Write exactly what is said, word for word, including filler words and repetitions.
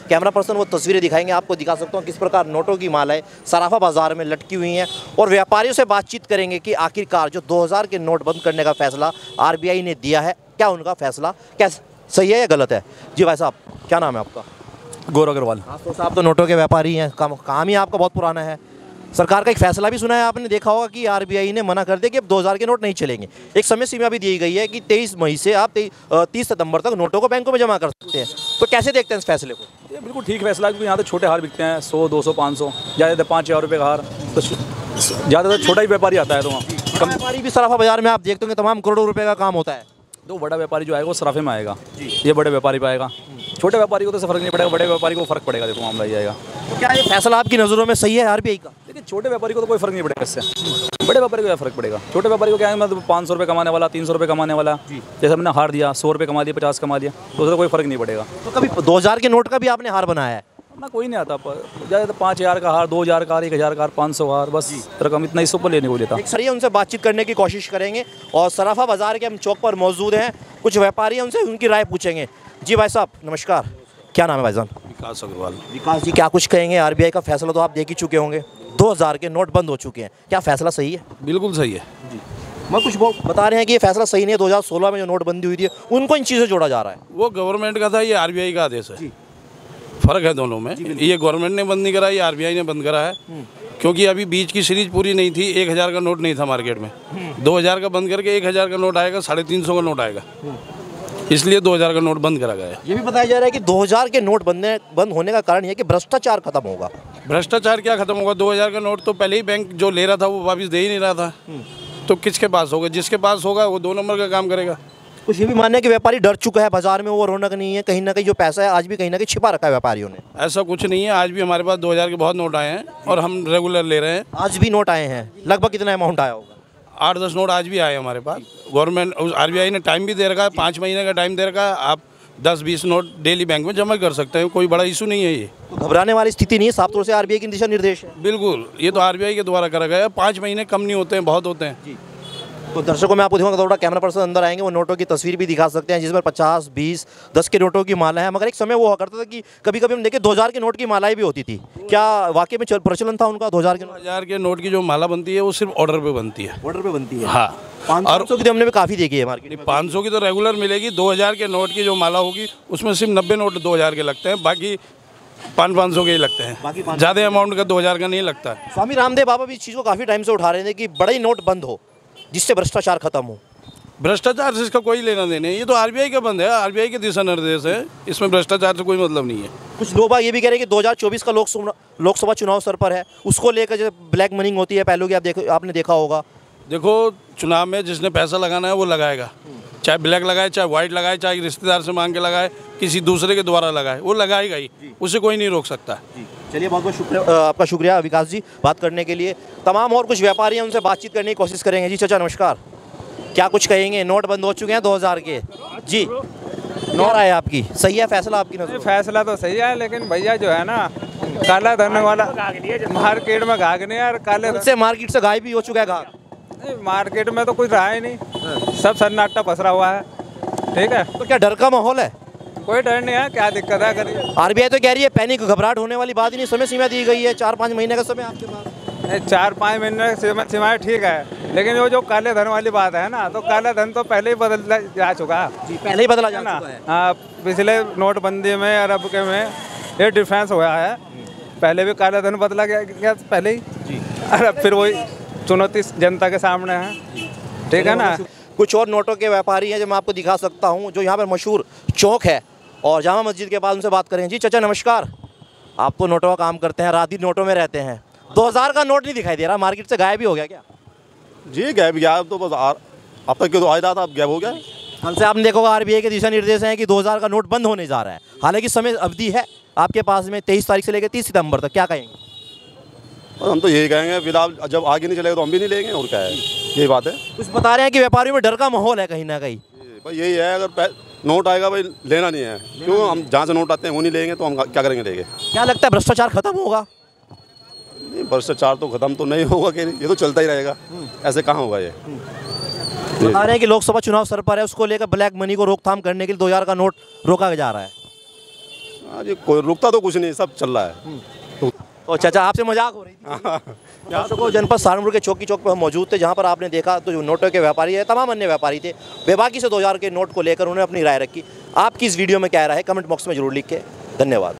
Camera person वो तस्वीरें दिखाएंगे, आपको दिखा सकता हूँ किस प्रकार नोटों की मालाएं सराफा बाजार में लटकी हुई हैं और व्यापारियों से बातचीत करेंगे कि आखिरकार जो दो हज़ार के नोट बंद करने का फैसला आरबीआई ने दिया है, क्या उनका फैसला कैसे सही है या गलत है। जी भाई साहब, क्या नाम है आपका? गौरव अग्रवाल। हाँ तो साहब तो नोटों के व्यापारी हैं, काम काम ही आपका बहुत पुराना है। सरकार का एक फैसला भी सुना है आपने, देखा होगा कि आरबीआई ने मना कर दिया कि अब दो हज़ार के नोट नहीं चलेंगे। एक समय सीमा भी दी गई है कि तेईस मई से आप तीस सितंबर तक नोटों को बैंकों में जमा कर सकते हैं। तो कैसे देखते हैं इस फैसले को? ये बिल्कुल ठीक फैसला है, क्योंकि यहाँ तो छोटे हार बिकते हैं, सौ दो सौ पाँच सौ ज़्यादा पाँच हज़ार रुपये का हार, तो ज़्यादातर छोटा ही व्यापारी आता है। तो वहाँ कम व्यापारी भी सराफा बाजार में आप देखते होंगे तमाम करोड़ों रुपये का काम होता है। तो बड़ा व्यापारी जो आएगा वो सराफे में आएगा, ये बड़े व्यापारी पे आएगा। छोटे व्यापारी को तो फर्क नहीं पड़ेगा, बड़े व्यापारी को फर्क पड़ेगा। देखो मामला ये आएगा। तो क्या ये फैसला आपकी नज़रों में सही है आरबीआई का? लेकिन छोटे व्यापारी को तो कोई फर्क नहीं पड़ेगा इससे, बड़े व्यापारी को क्या फर्क पड़ेगा। छोटे व्यापारी को क्या है, मतलब पाँच सौ रुपये कमाने वाला, तीन सौ रुपये कमाने वाला, जैसे हमने हार दिया, सौ रुपये कमा दिया, पचास कमा दिया, तो उससे कोई फर्क नहीं पड़ेगा। तो कभी दो हज़ार के नोट का भी आपने हार बनाया है? ना कोई नहीं आता, ज़्यादा पाँच हज़ार का हार, दो हज़ार का हार, एक हज़ार का हार, पाँच सौ हार, बस रकम इतना ही सुपर लेने को लेता। एक सर उनसे बातचीत करने की कोशिश करेंगे और सराफा बाजार के हम चौक पर मौजूद हैं, कुछ व्यापारी हैं, उनसे उनकी राय पूछेंगे। जी भाई साहब नमस्कार, क्या नाम है भाईजान? विकास अग्रवाल। विकास जी, क्या कुछ कहेंगे? आरबीआई का फैसला तो आप देख ही चुके होंगे, दो हज़ार के नोट बंद हो चुके हैं, क्या फैसला सही है? बिल्कुल सही है जी। मैं कुछ बता रहे हैं कि ये फैसला सही नहीं है, दो हज़ार सोलह में जो नोटबंदी हुई थी उनको इन चीज़ें जोड़ा जा रहा है। वो गवर्नमेंट का था, ये आरबीआई का आदेश है। फर्क है दोनों में। ये गवर्नमेंट ने बंद नहीं करा, ये आरबीआई ने बंद करा है, क्योंकि अभी बीच की सीरीज पूरी नहीं थी। एक हज़ार का नोट नहीं था मार्केट में, दो हज़ार का बंद करके एक हज़ार का नोट आएगा, साढ़े तीन सौ का नोट आएगा, इसलिए दो हज़ार का नोट बंद करा गया है। ये भी बताया जा रहा है कि दो हज़ार के नोट बंद बंद होने का कारण ये है कि भ्रष्टाचार खत्म होगा। भ्रष्टाचार क्या खत्म होगा? दो हज़ार का नोट तो पहले ही बैंक जो ले रहा था वो वापस दे ही नहीं रहा था, तो किसके पास होगा? जिसके पास होगा वो दो नंबर का काम करेगा। कुछ ये भी मानना है कि व्यापारी डर चुका है, बाजार में वो रौनक नहीं है, कहीं ना कहीं जो पैसा है आज भी कहीं ना कहीं छिपा रखा है व्यापारियों ने। ऐसा कुछ नहीं है, आज भी हमारे पास दो हज़ार के बहुत नोट आए हैं और हम रेगुलर ले रहे हैं। आज भी नोट आए हैं, लगभग कितना अमाउंट आया होगा? आठ दस नोट आज भी आए हमारे पास। गवर्नमेंट आरबीआई ने टाइम भी दे रखा है, पाँच महीने का टाइम दे रखा है, आप दस बीस नोट डेली बैंक में जमा कर सकते हैं, कोई बड़ा इशू नहीं है। ये तो घबराने वाली स्थिति नहीं है, साफ तौर से आरबीआई के दिशा निर्देश है। बिल्कुल, ये तो आरबीआई के द्वारा करा गया है। पाँच महीने कम नहीं होते हैं, बहुत होते हैं जी। तो दर्शकों में आपको दिखाऊंगा, थोड़ा कैमरा पर्सन अंदर आएंगे, वो नोटों की तस्वीर भी दिखा सकते हैं जिसमें पचास बीस दस के नोटों की माला है। मगर एक समय वो हुआ करता था कि कभी कभी हम देखें दो हज़ार के नोट की मालाएं भी होती थी, क्या वाकई में प्रचलन था उनका? दो हज़ार के हज़ार के नोट की जो माला बनती है वो सिर्फ ऑर्डर पे बनती है। ऑर्डर पे बनती है? हाँ। पाँच सौ की तो हमने भी काफ़ी देखी है मार्केट में। पाँच सौ की तो रेगुलर मिलेगी। दो हज़ार के नोट की जो माला होगी उसमें सिर्फ नब्बे नोट दो हज़ार के लगते हैं, बाकी पाँच पाँच सौ के ही लगते हैं, ज़्यादा अमाउंट का दो हज़ार का नहीं लगता है। स्वामी रामदेव बाबा भी इस चीज़ को काफ़ी टाइम से उठा रहे थे कि बड़े ही नोट बंद हो जिससे भ्रष्टाचार खत्म हो। भ्रष्टाचार से इसका कोई लेना देना है, ये तो आरबीआई का बंद है, आरबीआई के दिशा निर्देश है, इसमें भ्रष्टाचार से कोई मतलब नहीं है। कुछ लोग बाग ये भी कह रहे हैं कि दो हज़ार चौबीस का लोकसभा लोकसभा चुनाव सर पर है, उसको लेकर जो ब्लैक मनी होती है पहले की आप देखो, आपने देखा होगा। देखो चुनाव में जिसने पैसा लगाना है वो लगाएगा, चाहे ब्लैक लगाए, चाहे व्हाइट लगाए, चाहे रिश्तेदार से मांग के लगाए, किसी दूसरे के द्वारा लगाए, वो लगाएगा ही, उसे कोई नहीं रोक सकता। चलिए बहुत बहुत शुक्रिया, आपका शुक्रिया विकास जी बात करने के लिए। तमाम और कुछ व्यापारी हैं, उनसे बातचीत करने की कोशिश करेंगे। जी चाचा नमस्कार, क्या कुछ कहेंगे? नोट बंद हो चुके हैं दो हज़ार के जी, नौ राय आपकी सही है फैसला आपकी नजर? फैसला तो सही है, लेकिन भैया जो है ना काला धन वाला मार्केट में घाघ नहीं यार, काले से मार्केट से गायब भी हो चुका है घाघ। मार्केट में तो कुछ रहा ही नहीं, सब सन्नाटा पसरा हुआ है। ठीक है, तो क्या डर का माहौल है? कोई डर नहीं है, क्या दिक्कत है? करिए। आरबीआई तो कह रही है पैनिक घबराहट होने वाली बात ही नहीं, समय सीमा दी गई है, चार पाँच महीने का समय आपके पास। चार पाँच महीने सीमाएं ठीक है, लेकिन वो जो काले धन वाली बात है ना, तो काला धन तो पहले ही बदल जा चुका है जी, पहले ही बदला जा चुका है। हाँ, पिछले नोटबंदी में अरब के में ये डिफरेंस हुआ है, पहले भी काला धन बदला गया, गया पहले ही जी, अरब फिर वही चुनौती जनता के सामने है। ठीक है ना। कुछ और नोटों के व्यापारी हैं जो मैं आपको दिखा सकता हूँ, जो यहाँ पर मशहूर चौक है और जामा मस्जिद के पास, उनसे बात करें। जी चाचा नमस्कार, आप तो नोटों का काम करते हैं, रात दिन नोटों में रहते हैं, दो हज़ार का नोट नहीं दिखाई दे रहा, मार्केट से गायब ही हो गया क्या? जी गायब गया, तो बस अब तक तो आ रहा था, अब गायब हो गया। कल से आपने देखोगा आरबीआई के दिशा निर्देश हैं कि दो हज़ार का नोट बंद होने जा रहा है, हालांकि समय अवधि है आपके पास में तेईस तारीख से लेकर तीस सितंबर तक, क्या कहेंगे? और हम तो यही कहेंगे, फिलहाल जब आगे नहीं चलेगा तो हम भी नहीं लेंगे, और क्या है, यही बात है। कुछ बता रहे हैं कि व्यापारियों में डर का माहौल है कहीं ना कहीं। भाई यही है, अगर नोट आएगा भाई लेना नहीं है, क्यों? हम जहाँ से नोट आते हैं वो नहीं लेंगे तो हम क्या करेंगे लेके? क्या लगता है भ्रष्टाचार खत्म होगा? नहीं, भ्रष्टाचार तो खत्म तो नहीं होगा, कि ये तो चलता ही रहेगा, ऐसे कहाँ होगा ये। बता रहे हैं कि लोकसभा चुनाव सर पर है, उसको लेकर ब्लैक मनी को रोकथाम करने के लिए दो हज़ार का नोट रोका जा रहा है। हाँ जी, कोई रुकता तो कुछ नहीं, सब चल रहा है। तो चाचा आपसे मजाक हो रही थी। यहाँ तो जनपद सहारनपुर के चौकी चौक पर हम मौजूद थे, जहाँ पर आपने देखा तो जो नोटों के व्यापारी है, तमाम अन्य व्यापारी थे, बेबाकी से दो हज़ार के नोट को लेकर उन्होंने अपनी राय रखी। आपकी इस वीडियो में क्या राय है, कमेंट बॉक्स में जरूर लिख के। धन्यवाद।